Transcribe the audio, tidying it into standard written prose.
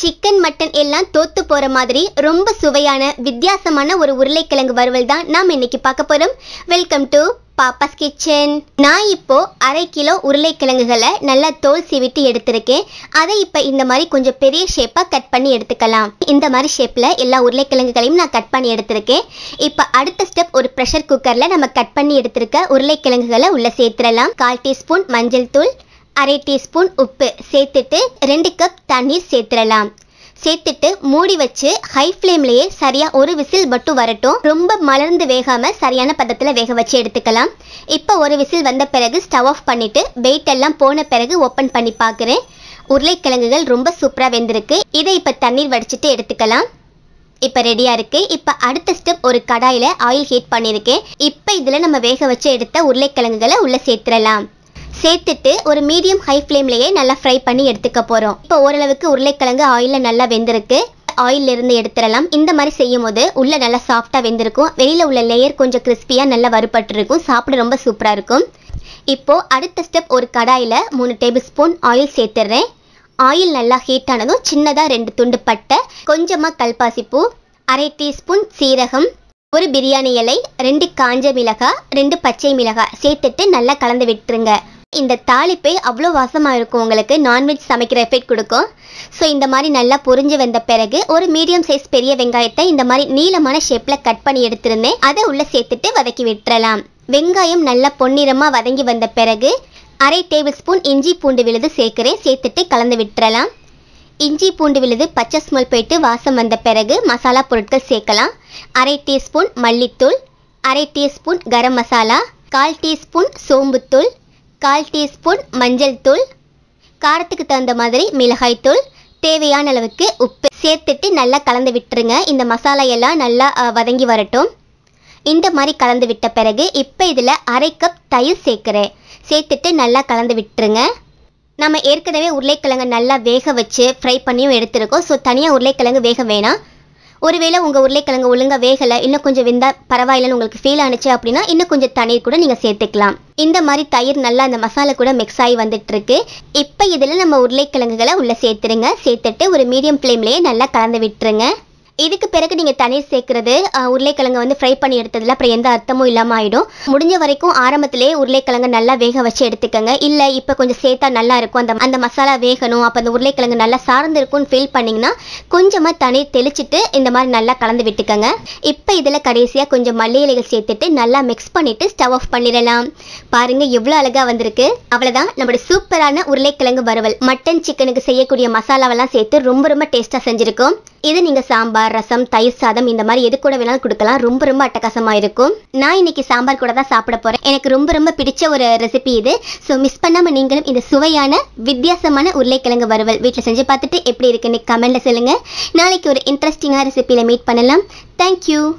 Chicken mutton எல்லாம் தோத்து போற மாதிரி ரொம்ப சுவையான வித்தியாசமான ஒரு உருளைக்கிழங்கு வறுவல் தான் நாம் இன்னைக்கு பார்க்க போறோம். Welcome to Papa's kitchen. நான் இப்போ 1/2 கிலோ உருளைக்கிழங்குகளை நல்லா தோல் சீவிட்டு எடுத்திருக்கேன். அதை இப்போ இந்த மாதிரி கொஞ்சம் பெரிய ஷேப்பா கட் பண்ணி எடுத்துக்கலாம். இந்த மாதிரி ஷேப்ல எல்லா உருளைக்கிழங்குகளையும் நான் கட் பண்ணி எடுத்திருக்கேன். இப்போ அடுத்த ஸ்டெப், ஒரு ப்ரெஷர் குக்கர்ல நம்ம கட் பண்ணி எடுத்திருக்க உருளைக்கிழங்குகளை உள்ள சேர்த்துடலாம். 1/4 டீஸ்பூன் மஞ்சள் தூள், 1/2 டீஸ்பூன் உப்பு சேர்த்துட்டு 2 கப் தண்ணீர் சேர்த்துடலாம். சேர்த்துட்டு மூடி வச்சு ஹை ஃப்ளேம்லேயே சரியா ஒரு விசில் மட்டும் வரட்டும். ரொம்ப மலர்ந்து வேகாம சரியான பதத்தில் வேக வச்சு எடுத்துக்கலாம். இப்போ ஒரு விசில் வந்த பிறகு ஸ்டவ் ஆஃப் பண்ணிட்டு வெயிட் எல்லாம் போன பிறகு ஓப்பன் பண்ணி பார்க்குறேன். உருளைக்கிழங்குகள் ரொம்ப சூப்பராக வெந்திருக்கு. இதை இப்போ தண்ணீர் வடிச்சிட்டு எடுத்துக்கலாம். இப்போ ரெடியாக இருக்குது. இப்போ அடுத்த ஸ்டெப், ஒரு கடாயில் ஆயில் ஹீட் பண்ணியிருக்கேன். இப்போ இதில் நம்ம வேக வச்சு எடுத்த உருளைக்கிழங்குகளை உள்ளே சேர்த்துடலாம். சேர்த்துட்டு ஒரு மீடியம் ஹை ஃப்ளேம்லேயே நல்லா ஃப்ரை பண்ணி எடுத்துக்க போகிறோம். இப்போ ஓரளவுக்கு உருளைக்கிழங்கு ஆயிலில் நல்லா வெந்திருக்கு. ஆயிலிருந்து எடுத்துடலாம். இந்த மாதிரி செய்யும் போது உள்ள நல்லா சாஃப்டாக வெந்திருக்கும். வெளியில் உள்ள லேயர் கொஞ்சம் கிறிஸ்பியாக நல்லா வறுபட்டுருக்கும். சாப்பிட ரொம்ப சூப்பராக இருக்கும். இப்போது அடுத்த ஸ்டெப், ஒரு கடாயில் 3 டேபிள் ஸ்பூன் ஆயில் சேர்த்துடுறேன். ஆயில் நல்லா ஹீட் ஆனதும் சின்னதாக 2 துண்டு பட்டை, கொஞ்சமாக கல்பாசிப்பூ, 1/2 டீஸ்பூன் சீரகம், ஒரு பிரியாணி இலை, 2 காஞ்ச மிளகாய், 2 பச்சை மிளகாய் சேர்த்துட்டு நல்லா கலந்து விட்டுருங்க. இந்த தாளிப்பே அவ்வளோ வாசமாக இருக்கும். உங்களுக்கு நான்வெஜ் சமைக்கிற எஃபெக்ட் கொடுக்கும். ஸோ இந்த மாதிரி நல்லா பொரிஞ்சு வந்த பிறகு ஒரு மீடியம் சைஸ் பெரிய வெங்காயத்தை இந்த மாதிரி நீளமான ஷேப்பில் கட் பண்ணி எடுத்திருந்தேன். அதை உள்ளே சேர்த்துட்டு வதக்கி விட்டுறலாம். வெங்காயம் நல்லா பொன்னிறமாக வதங்கி வந்த பிறகு 1/2 டேபிள் ஸ்பூன் இஞ்சி பூண்டு விழுது சேர்க்குறேன். சேர்த்துட்டு கலந்து விட்டுறலாம். இஞ்சி பூண்டு விழுது பச்சை ஸ்மெல் போயிட்டு வாசம் வந்த பிறகு மசாலா பொருட்கள் சேர்க்கலாம். 1/2 டீஸ்பூன் மல்லித்தூள், 1/2 டீஸ்பூன் கரம் மசாலா, 1/4 டீஸ்பூன் சோம்புத்தூள், 1/4 டீஸ்பூன் மஞ்சள் தூள், காரத்துக்கு தகுந்த மாதிரி மிளகாய் தூள், தேவையான அளவுக்கு உப்பு சேர்த்துட்டு நல்லா கலந்து விட்டுருங்க. இந்த மசாலா எல்லாம் நல்லா வதங்கி வரட்டும். இந்த மாதிரி கலந்து விட்ட பிறகு இப்போ இதில் 1/2 கப் தயிர் சேர்க்குறேன். சேர்த்துட்டு நல்லா கலந்து விட்டுருங்க. நம்ம ஏற்கனவே உருளைக்கிழங்கு நல்லா வேக வச்சு ஃப்ரை பண்ணியும் எடுத்துருக்கோம். ஸோ தனியாக உருளைக்கிழங்கு வேக வேணாம். ஒருவேளை உங்கள் உருளைக்கிழங்கு ஒழுங்காக வேகலை, இன்னும் கொஞ்சம் வெந்தால் பரவாயில்லைன்னு உங்களுக்கு ஃபீல் ஆனிச்சு அப்படின்னா இன்னும் கொஞ்சம் தண்ணீர் கூட நீங்கள் சேர்த்துக்கலாம். இந்த மாதிரி தயிர் நல்லா அந்த மசாலா கூட மிக்ஸ் ஆகி வந்துட்டுருக்கு. இப்போ இதில் நம்ம உருளைக்கிழங்குகளை உள்ளே சேர்த்துருங்க. சேர்த்துட்டு ஒரு மீடியம் ஃப்ளேம்லேயே நல்லா கலந்து விட்டுருங்க. இதுக்கு பிறகு நீங்கள் தண்ணீர் சேர்க்குறது உருளைக்கிழங்கு ஃப்ரை பண்ணி எடுத்ததில் அப்புறம் எந்த அர்த்தமும் இல்லாமல் ஆகிடும். முடிஞ்ச வரைக்கும் ஆரம்பத்திலேயே உருளைக்கிழங்கு நல்லா வேக வச்சு எடுத்துக்கோங்க. இல்லை இப்போ கொஞ்சம் சேர்த்தா நல்லா இருக்கும், அந்த மசாலா வேகணும், அப்போ அந்த உருளைக்கிழங்கு நல்லா சார்ந்திருக்கும்னு ஃபீல் பண்ணிங்கன்னா கொஞ்சமாக தண்ணீர் தெளிச்சிட்டு இந்த மாதிரி நல்லா கலந்து விட்டுக்கோங்க. இப்போ இதில் கடைசியாக கொஞ்சம் மல்லி இலைகள் சேர்த்துட்டு நல்லா மிக்ஸ் பண்ணிவிட்டு ஸ்டவ் ஆஃப் பண்ணிடலாம். பாருங்கள் எவ்வளோ அழகாக வந்திருக்கு. அவ்வளோதான், நம்மளோட சூப்பரான உருளைக்கிழங்கு வறுவல் மட்டன் சிக்கனுக்கு செய்யக்கூடிய மசாலாவெல்லாம் சேர்த்து ரொம்ப ரொம்ப டேஸ்ட்டாக செஞ்சுருக்கோம். இது நீங்கள் சாம்பார், ரசம், தயிர் சாதம் இந்த மாதிரி எது கூட வேணாலும் கொடுக்கலாம். ரொம்ப ரொம்ப அட்டகாசமாக இருக்கும். நான் இன்னைக்கு சாம்பார் கூட தான் சாப்பிட போகிறேன். எனக்கு ரொம்ப ரொம்ப பிடிச்ச ஒரு ரெசிபி இது. ஸோ மிஸ் பண்ணாமல் நீங்களும் இந்த சுவையான வித்தியாசமான உருளைக்கிழங்கு வறுவல் வீட்டில் செஞ்சு பார்த்துட்டு எப்படி இருக்குன்னு கமெண்ட்டில் சொல்லுங்கள். நாளைக்கு ஒரு இன்ட்ரெஸ்டிங்கான ரெசிபியில் மீட் பண்ணலாம். தேங்க்யூ.